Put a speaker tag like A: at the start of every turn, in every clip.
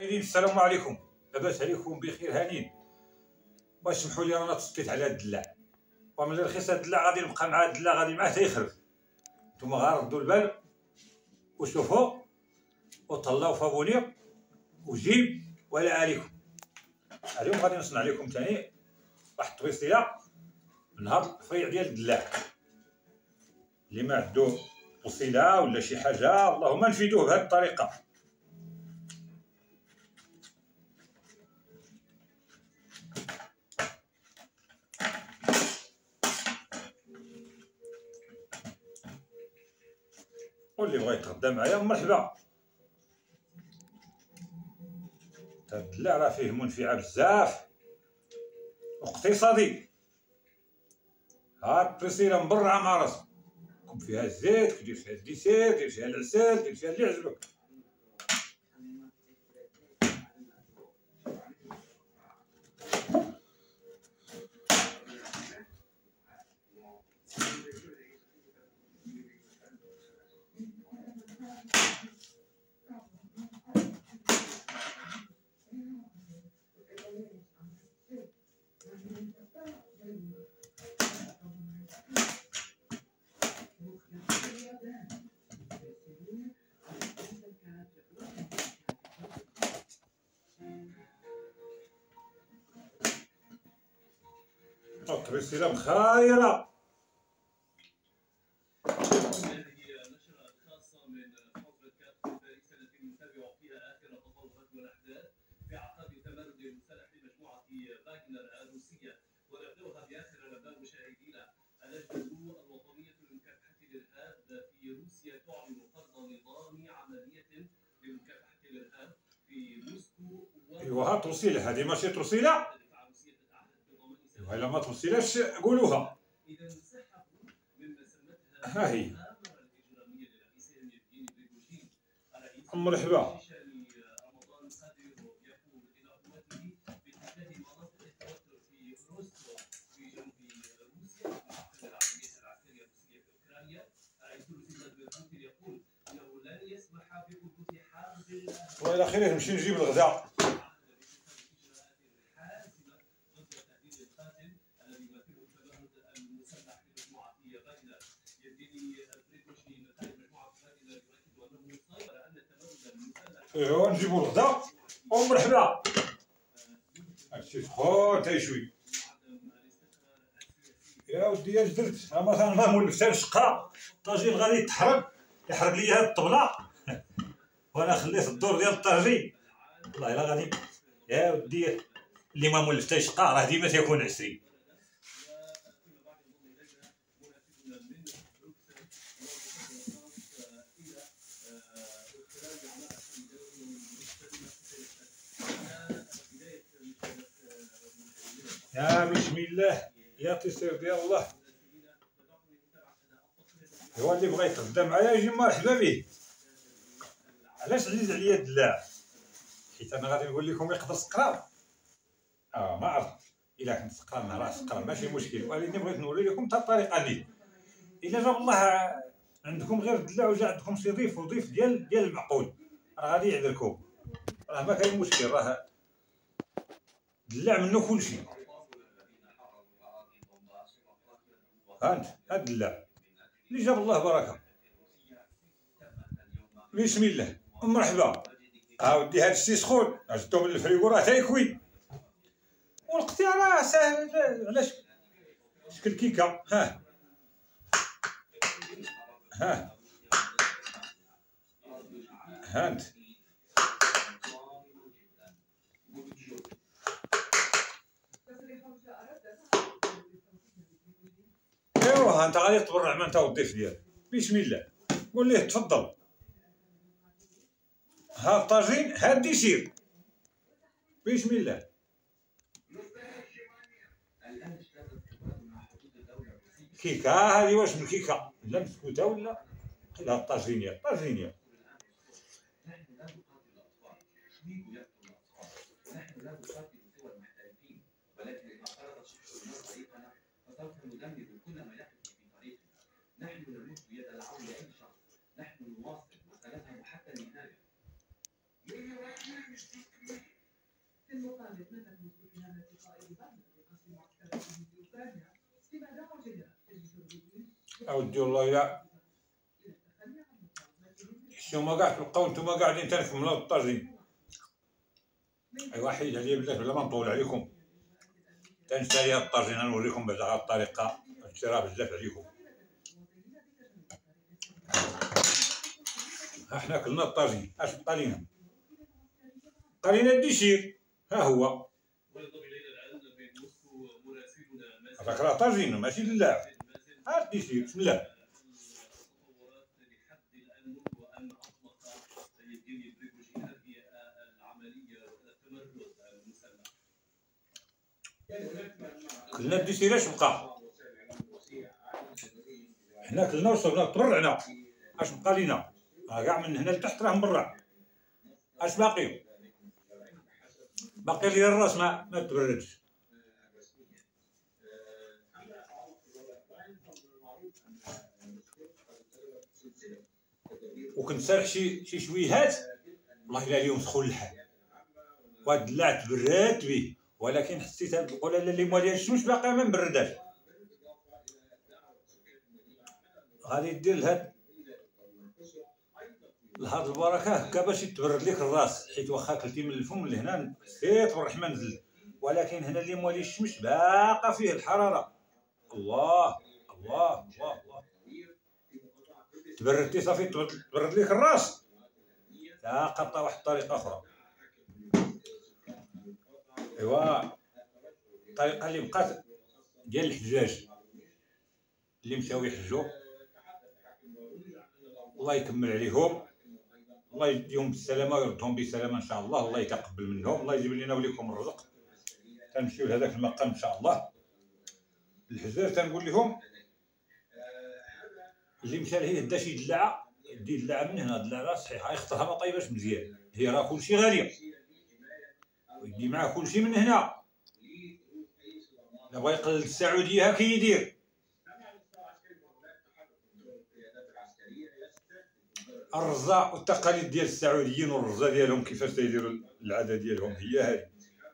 A: السلام عليكم، لاباس عليكم بخير هانين. باش سمحوا لي رانا تصديت على هاد الدلاع، وملي رخيص هاد الدلاع غادي نبقى مع هاد الدلاع غادي معاه حتى يخرب. نتوما غير ردوا البال وشوفوا وطلعوا فابوني وجيب ولا عليكم. اليوم غادي نصنع لكم ثاني واحد التويصيه من هاد الفريع ديال الدلاع. اللي ما عنده توصيله ولا شي حاجه اللهم نفيدوه بهاد الطريقه. واللي بغى يتغدى معايا مرحبا. هاد الدلاع راه فيه منفعه بزاف واقتصادي. هاد البريسيله مبرعه مع راسها، كب فيها الزيت، كدير فيها الديسير، دير فيها العسل، دير فيها اللي عجبك. البريسيله مخايره. ايوا ها توصيله، هذه ماشي توصيله. ايوا الا ما توصيلاش قولوها. ها هي مرحبا. والى خير نمشي نجيب الغداء. ايوا نجيبو الغداء ومرحبا. هادشي سخون تيشوي. يا ودي اش درت؟ مثلا ما مولفتها الشقه، الطاجين غادي يتحرق، يحرق لي هاد الطبله وانا خليت الدور ديال الطاجين. والله الا غادي يا ودي اللي ما مولفتهاش الشقه راه ديما تيكون عسري. يا بسم الله يا تيسير ديال الله. هو اللي بغى يتغدى معايا يجي مرحبا به. علاش عزيز عليا الدلاع؟ حيت انا غادي نقول لكم يقدر سقرا. ما عرفت الا كنت سقرا انا راه سقرا ماشي مشكل، ولكن بغيت نوري لكم حتى الطريقه ديالي. الا جاب الله عندكم غير الدلاع وجا عندكم شي ضيف وضيف ديال المعقول راه غادي يعذركم، راه ما كاين مشكل، راه الدلاع منه كلشي. هانت هاد الدلاع اللي جاب الله بركه. بسم الله مرحبا. ودي هاد الشي سخون جبتو من الفريغو راه تيكوي، والاختيار راه ساهل. علاش شكل كيكه. ها هانت ايوا انت غادي تبرع مع انت والضيف ديالك. بسم الله قول ليه تفضل. ها الطاجين ها الديسير. بسم الله. كيكه هذه واش من كيكه لا مسكوته ولا لا الطاجينيه طاجينيه. نحن نمد يد العون لأي شخص، نحن نواصل وسنذهب حتى النهاية. اودي والله الا حشومه كاع تلقاو نتوما قاعدين تنكملوا الطاجين. ايوا حيد عليا بلاتي بلا ما نطول عليكم، تنسالي هاد الطاجين غنوريكم بعدا غير الطريقه، هادشي راه بزاف عليكم. ها حنا كلنا الطاجين، اش بقى لينا؟ بقى لينا الديشير، ها هو هذاك راه طاجين ماشي دلاع. ها الديشير بسم الله. كلنا الديشير اش بقى؟ حنا كلنا وصلنا تبرعنا، اش بقى لينا؟ كاع من هنا لتحت راه مبرع. اش باقي؟ باقي لي الراس ما تبردش. وكنسرح شي شويهات والله الا اليوم سخون الحال، وهاد الدلاع تبردت به، ولكن حسيت هاد القلاله اللي مواليه الشمس باقا ما مبرداش. غادي دير لهاد البركه هكا باش يتبرد لك الراس، حيت واخا كلتي من الفم لهنا حسيت بالرحمه نزل، ولكن هنا اللي موالي الشمس باقا فيه الحراره. الله الله الله الله، تبردتي صافي تبرد لك الراس. لا قطع واحد الطريقه اخرى. ايوا الطريقه اللي بقات ديال الحجاج اللي مشاو يحجوا، الله يكمل عليهم، الله يديهم بالسلامه ويردهم بسلامه ان شاء الله، الله يتقبل منهم، الله يجيب لنا وليكم الرزق. تنمشيو لهذاك المقام ان شاء الله. الحجاج تنقول لهم اللي مشى لهيه دا شي دلعه، يدي دلعه من هنا، دلعه صحيحه يختارها ما طيباش مزيان، هي راه كلشي غاليه، ويدي معاه كلشي من هنا. الا بغا يقلد السعوديه هاكا يدير. الرزه والتقاليد ديال السعوديين والرزه ديالهم كيفاش تيديروا العاده ديالهم هي هذه.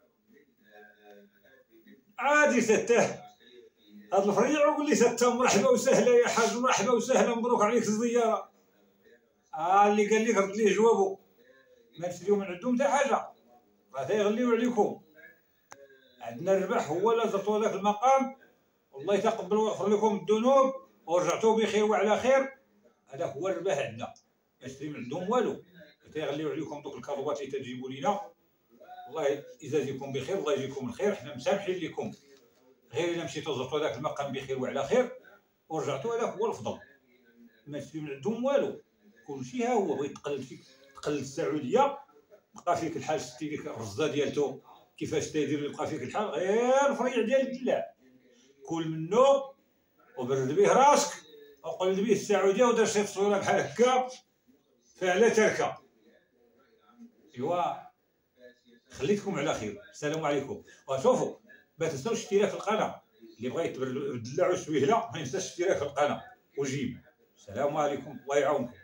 A: عادي ستاه هاد الفريع وقول لي ستاه مرحبا وسهلا يا حاج، مرحبا وسهلا مبروك عليك الزياره. اللي قال لك رد ليه جوابه، ما تشريو من عندهم حتى حاجه، راه تيغليو عليكم. عندنا الربح هو لا زرتوا هذاك المقام والله يتقبل ويغفر لكم الذنوب ورجعتوا بخير وعلى خير، هذا هو الربح عندنا. ما تشري من عندهم والو، تيغليو عليكم دوك الكروات اللي تجيبوا لينا. الله يجازيكم بخير، الله يجزيكم الخير، حنا مسامحين لكم، غير الا مشيتوا زرتوا هذاك المقام بخير وعلى خير ورجعتوا هذاك هو الفضل. ما تشري من عندهم والو، كلشي ها هو بغيت تقلد فيك، تقلد السعوديه، بقى فيك الحال شتي ديك الرزه ديالته كيفاش تيدير، يبقى فيك الحال غير الفريع ديال الدلاع، كل منه وبرد به راسك وقلد به السعوديه ودار شي تصويره بحال هكا فعلا تركه. ايوا خليتكم على خير، السلام عليكم. وشوفوا ما تنساوش الاشتراك في القناه، اللي بغى يتبدل الدلاع وسويهله ما ينساش الاشتراك في القناه وجيب. السلام عليكم، الله يعاونكم.